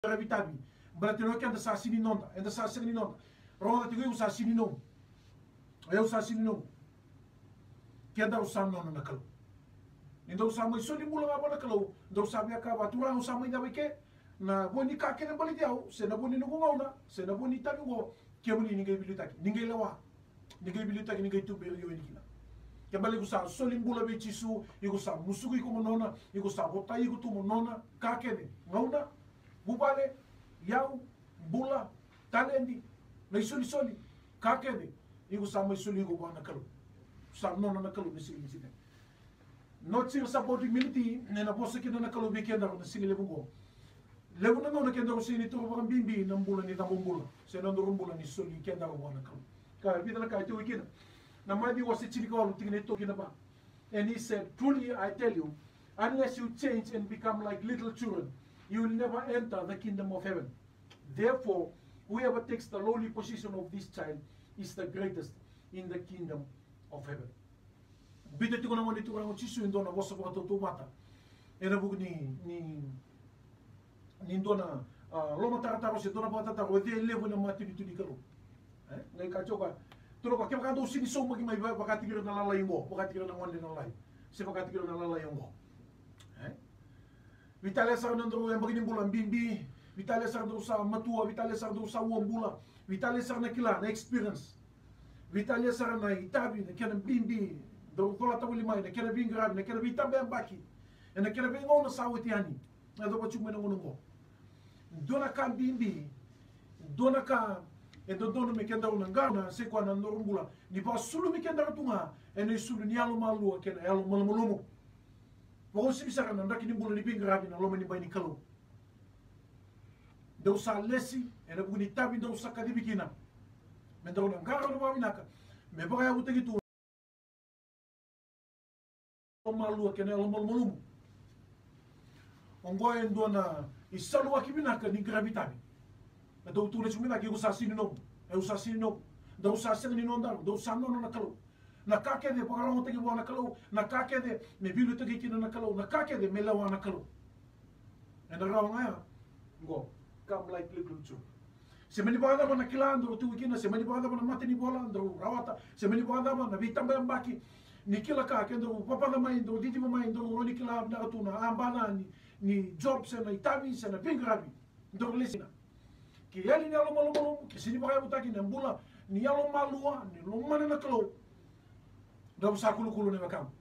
Vitabi, Bratino que anda sasini nonda, anda sasini nonda. Ronda tigo eu sasini non. Eu sasini non. Que anda usando non na calo. Então sama iso ni mula ngapa na calo. Então sabe acaba tura o sama ainda que na boni ka que na bali diao, se na boni no ngona, se na boni tabi go, que boni ninguém bilitaki, ninguém lewa. Ninguém bilitaki, ninguém tu beri yo nikina. Que bali gusa solimbula be chisu, igusa musugu iko monona, igusa bota iko tu monona, ka que ne. Ngona bubale yau bula talendi na isoli soli kakede igu sama isoli igu bana kalu sa nona na kalu misili misili not sir support militi na posa kina na kalu bikenda na sili lebungo lebu na nona kenda ko sini to ba bimbi na mbula ni tambula se na ndo mbula ni soli kenda ko bana kalu ka bida na ka to wikina na madi wasi chili ko lu tigine to kina ba. And he said, truly I tell you, unless you change and become like little children, you will never enter the kingdom of heaven. Therefore, whoever takes the lowly position of this child is the greatest in the kingdom of heaven. Bida tiko na moni tiko na chisu indo na bosa ko to mata. Era bug ni indona loma tara se dona bata ta ode levo na mati ni kalo. Ngai ka choka turo ko kema kando sini so magi mai bakati kira na lala ingo, bakati kira na wande na lai. Se bakati kira na lala ingo. Vitale sarnando yang begini bulan bimbi, vitale sarnando sa matua, vitale sarnando sa uambula, vitale sarna kila na experience, vitale sarna itabi na kena bimbi, do kola tawili mai na kena bingrabi na kena bitambe ambaki, na kena bingo na sawetiani, na do bachu mena ngonongo. Dona ka bimbi, dona ka dono me kenda unangana se kwa na norumbula, ni ba sulu me kenda ratunga, ene sulu ni alo malu kena alo malomolomo. Wong si bisa kan ndak ni bulu ni pingrabi na loma ni bay ni kalo. Daw sa lesi ena bugni tabi daw sa kadibikina. Men daw nang garo na minaka. Me ba ya buta gitu. Malu kena lo malum. Ongo endo na isalu akibinaka ni grabi tabi. Na daw tule sumina ki usasini no. E usasini no. Daw sa sini no ndar, daw sa no na kalo. Na kakede pagarong tegi wana kalau na kakede me bilu tegi kina na kalau na kakede me lawa na kalau and raw ngaya go come like little children se meni bada na kilando tu kina se meni bada na mate ni bola ndo rawata se meni bada na bitamba mbaki ni kila kakede papa na mai ndo diti mai ndo roni kila na tuna ambana ni job se na itabi se na pingrabi ndo lesina ki yali ni alo malo ki sini baya butaki na mbula ni alo malua ni lo mana na kalau daw sa kulu-kulu na makam.